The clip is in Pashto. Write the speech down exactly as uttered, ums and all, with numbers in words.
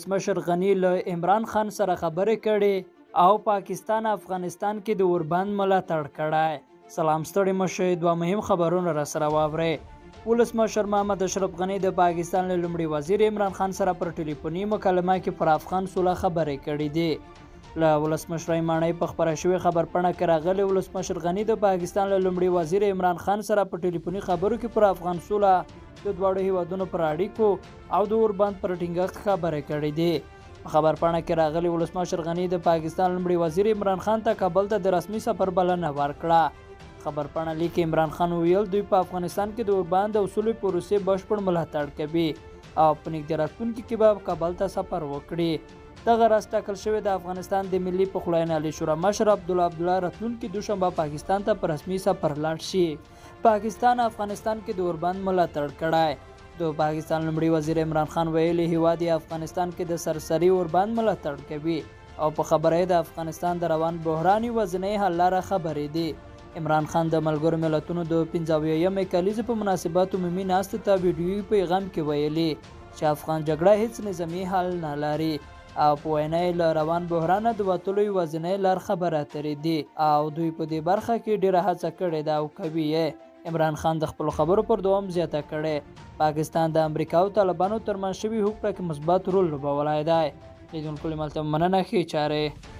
ولسمشر غنی له عمران خان سره خبرې کړې او پاکستان افغانستان کې د اوربند ملاتړ کړی. سلام ستړي مشئ، دوه مهم خبرونه را سره واورئ. ولسمشر محمد اشرف غنی د پاکستان له لومړي وزیر عمران خان سره پر ټلیفوني مکالمه کې پر افغان سوله خبرې کړې دي. له ولسمشر ماڼۍ په خبره شوې خبرپاڼه کې راغلی ولسمشر غنی د پاکستان له لومړي وزیر عمران خان سره په ټلیفوني خبرو کې پر افغان سوله د دواړو هیوادونو پر اړیکو او د اوربند پر ټینګښت خبرې کړې دي. په خبرپاڼه کې راغلی ولسمشر غنی د پاکستان لومړي وزیر عمران خان ته کابل ته د رسمي سفر بلنه ورکړه. خبرپاڼه لیکي عمران خان ویل دوی په افغانستان کې د اوربند او سولې پروسې بشپړ ملاتړ کوي او په نږدې راتلونکي کې به کابل ته سفر وکړي. دغه راز ټاکل شوی د افغانستان د ملي پخلاینې عالی شورا مشر عبدالله عبدالله راتلونکي دوشنبه پاکستان ته په رسمي سفر لاړ شي. پاکستان افغانستان کې د اوربند ملاتړ کړی. د پاکستان لومړي وزیر عمران خان ویلي هیواد افغانستان کې د سرسري اوربند ملاتړ کوي او په خبره د افغانستان د روان بحران یوازینۍ حل لاره خبرې دي. عمران خان د ملګرو ملتونو د پنځه اویایمې کلیزې په مناسبت عمومي ناستې ته ویډیویي پیغام کې ویلي چې افغان جګړه هیڅ نظامي حل نه لري او په وینا یې له روان بحرانه د وتلو یوازینۍ لار خبره اترې دي او دوی په دې برخه کې ډېره هڅه کړې ده او کوي یې. عمران خان د خپلو خبرو پر دوام زیاته کړې پاکستان د امریکا او طالبانو ترمنځ شوي هوکړه کې مثبت رول لوبولی دی. لیدونکو له ملته مننه، ښې چارې.